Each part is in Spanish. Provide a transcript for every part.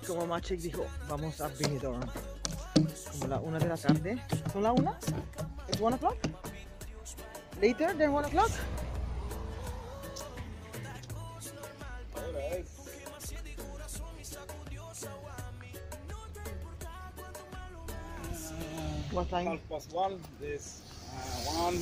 como Maciek dijo, vamos a Benidorm. Como la 1 de la tarde. ¿Son la 1? ¿Es 1 o'clock? Later than 1 o'clock? What time? 1:30. This 1.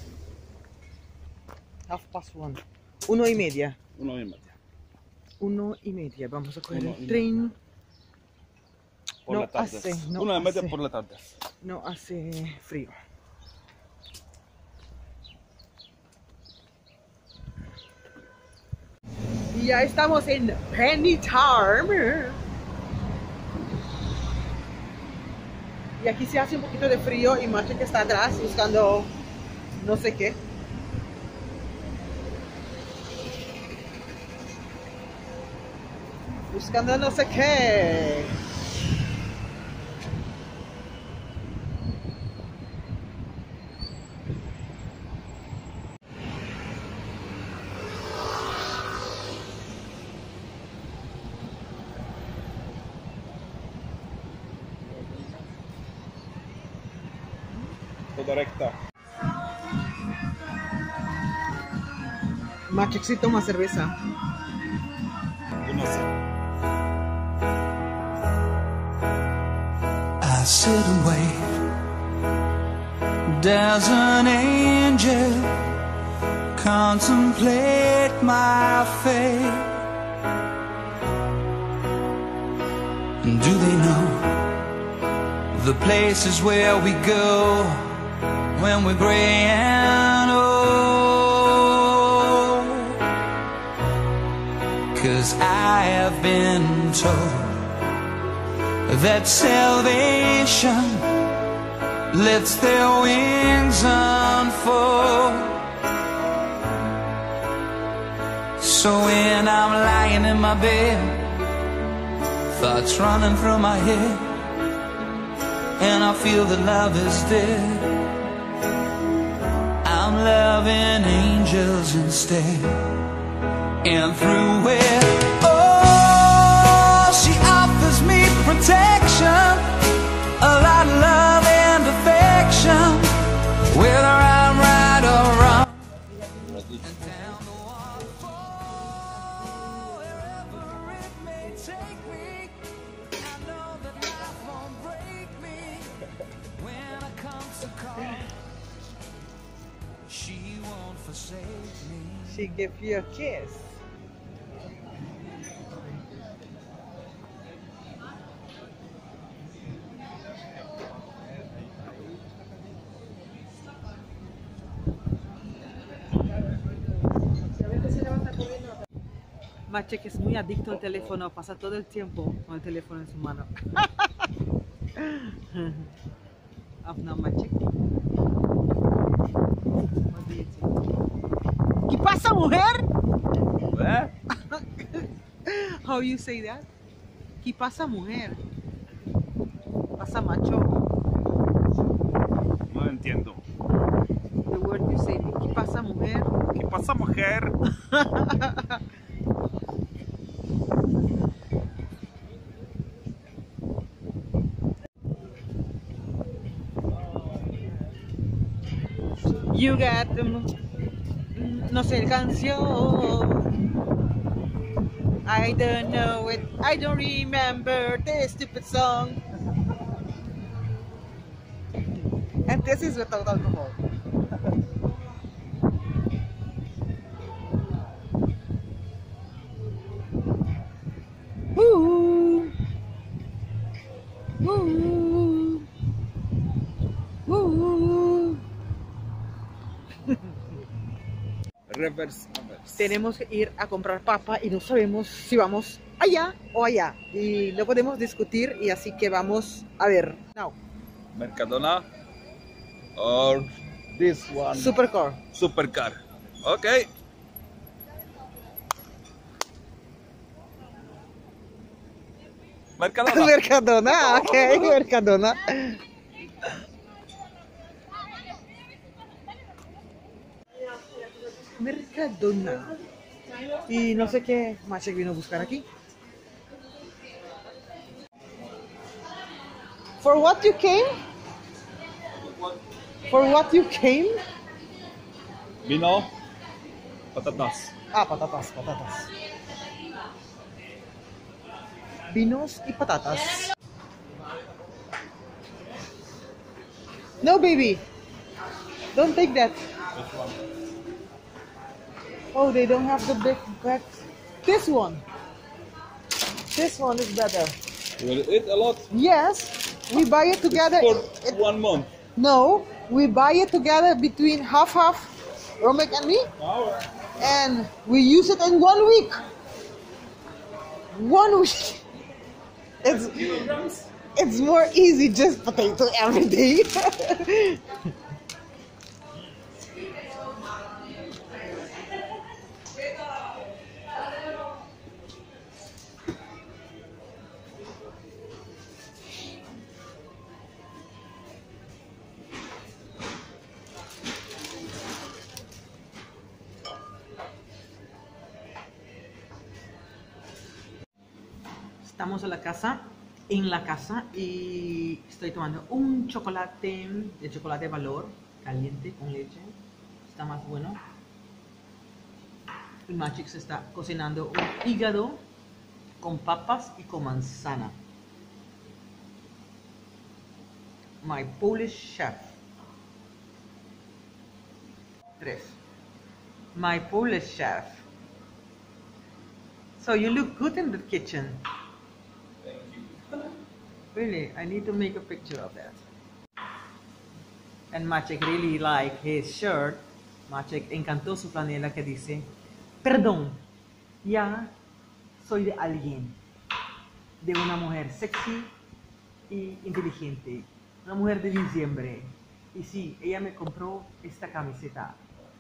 1:30. 1:30. 1:30. 1:30. Vamos a coger 1:30. el tren. Por No la tarde. hace, no 1:30 hace. por la tarde. No hace frío. Y ya estamos en Benidorm. Y aquí se hace un poquito de frío y Maciek está atrás buscando no sé qué. Buscando no sé qué. Toda recta. Maciek sí toma cerveza. Yo no sé. I sit and wait. Does an angel contemplate my fate? And do they know the places where we go when we're gray and old? 'Cause I have been told that salvation lets their wings unfold. So when I'm lying in my bed, thoughts running through my head, and I feel that love is dead, I'm loving angels instead. And through it, oh, she offers me protection, a lot of love and affection, whether I'm right or wrong. And down the waterfall, wherever it may take me, I know that life won't break me. When it comes to call, she won't forsake me. She gave you a kiss. Maciek es muy adicto al teléfono, pasa todo el tiempo con el teléfono en su mano. Afna Maciek. ¿Qué pasa, mujer? ¿Eh? How you say that? ¿Qué pasa, mujer? Pasa, macho. No entiendo. The word you say, ¿qué pasa, mujer? ¿Qué pasa, mujer? You got no sé canción. I don't know it. I don't remember the stupid song. And this is without alcohol. Woo! Woo! Woo! Reverse. Tenemos que ir a comprar papa y no sabemos si vamos allá o allá y no podemos discutir y así que vamos a ver. Now, Mercadona or this one. Supercar. Supercar. Okay. Mercadona. Mercadona, ok, Mercadona. Mercadona. Y no sé qué Maciek vino a buscar aquí. For what you came? For what you came? Vino, patatas. Ah, patatas. Vinos y patatas. No, baby. Don't take that. Which one? Oh, they don't have the big back. This one. This one is better. You will eat a lot Yes, we buy it together. for 1 month. No, we buy it together between half, Romek and me, Wow. and we use it in 1 week. 1 week. It's more easy just potato every day. Estamos en la casa y estoy tomando un chocolate de chocolate valor caliente con leche. Está más bueno. Y Maciek se está cocinando un hígado con papas y con manzana. My Polish chef. 3. My Polish chef. So you look good in the kitchen. Really, I need to make a picture of that. And Maciek really liked his shirt. Maciek encantó su franela que dice, perdón, ya soy de alguien, de una mujer sexy y inteligente, una mujer de diciembre. Y sí, ella me compró esta camiseta.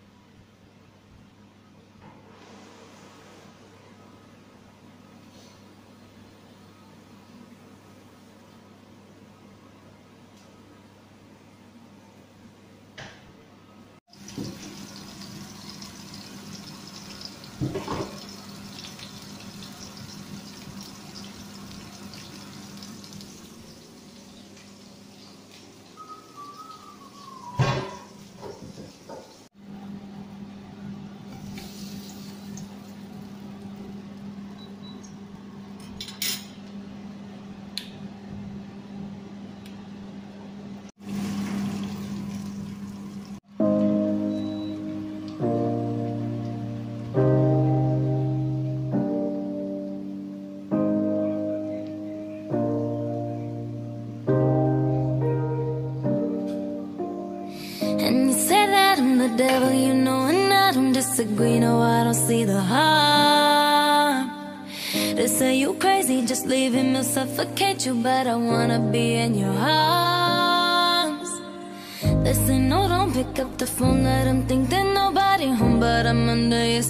And you say that I'm the devil, you know, and I don't disagree. No, I don't see the harm. They say you crazy, just leave him, he'll suffocate you. But I wanna be in your arms. They say no, don't pick up the phone, let him think that nobody home. But I'm under your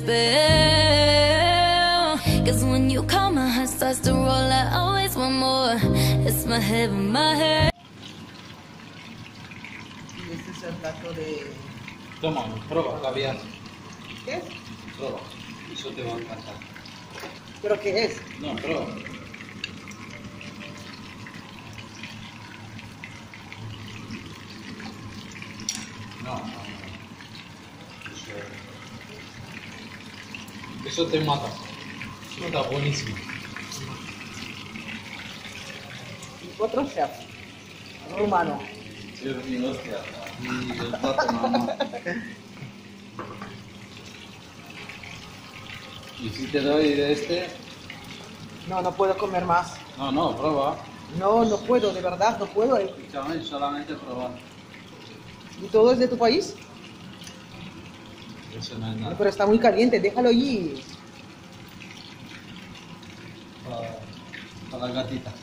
spell. Cause when you call, my heart starts to roll. I always want more. It's my head in my head. Y este es el plato de... Toma, prueba, caviar. ¿Qué es? Prueba. Eso te va a encantar. ¿Pero qué es? No, prueba. No. Eso te mata. Eso está buenísimo. Otro chef rumano. Sí, hostia. Y el plato nada más. Y si te doy de este... No, no puedo comer más. No, prueba. No, no puedo, de verdad, no puedo. Escúchame, solamente probar. ¿Y todo es de tu país? Eso no es nada. Pero está muy caliente, déjalo allí. Para la gatita.